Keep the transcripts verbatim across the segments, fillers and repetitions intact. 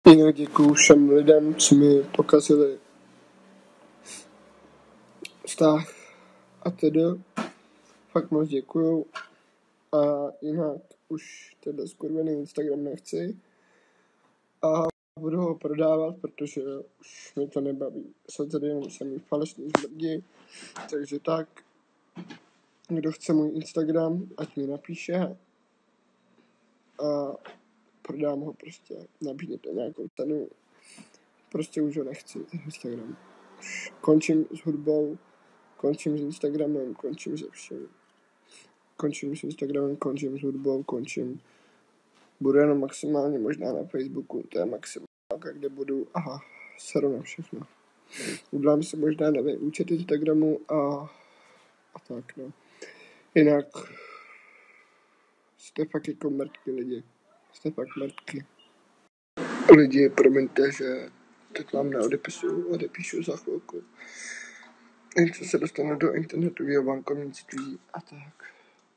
Jinak děkuju všem lidem, co mi pokazili vztah a tedy. Fakt moc děkuju. A jinak už tenhle skurvený Instagram nechci. A budu ho prodávat, protože už mi to nebaví. Jsou tady jenom samý falešný zmrdi. Takže tak, kdo chce můj Instagram, ať mi napíše. A prodám ho prostě. Nabídněte nějakou cenu. Prostě už ho nechci, ten Instagram. Už končím s hudbou, končím s Instagramem, končím se všem. Končím s Instagramem, končím s hudbou, končím. Budu jenom maximálně možná na Facebooku, to je maximálka, kde budu, aha, seru na všechno. Udělám si možná nový účet Instagramu a, a tak, no. Jinak jste fakt jako mrtky lidi. Jste fakt mrtky. Lidi, promiňte, že teď vám neodepisuju, odepíšu za chvilku. Jen co se dostanu do internetového bankovnictví a tak.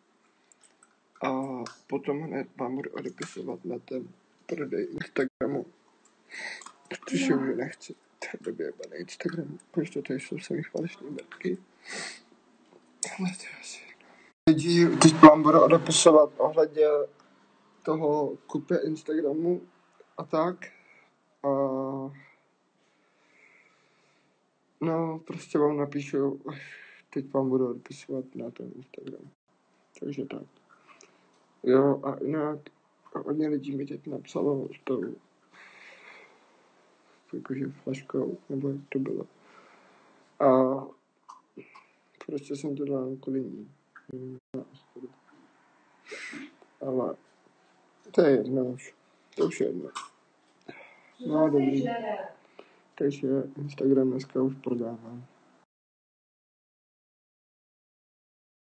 A potom hned vám budu odepisovat na ten prodej Instagramu. Protože už nechci. To je době na Instagramu. Proč to tady jsou samý falešný mrtky? Ale to je asi lidi, teď vám budu odepisovat ohledně toho kupě Instagramu a tak. A no, prostě vám napíšu, teď vám budu odepisovat na ten Instagram. Takže tak. Jo, a jinak a hodně lidí mi teď napsalo s tou jakože flaškou, nebo jak to bylo. A prostě jsem to dal kvůli ní. Ale to je jedno už. To už je jedno. No dobrý. Takže Instagram dneska už prodávám.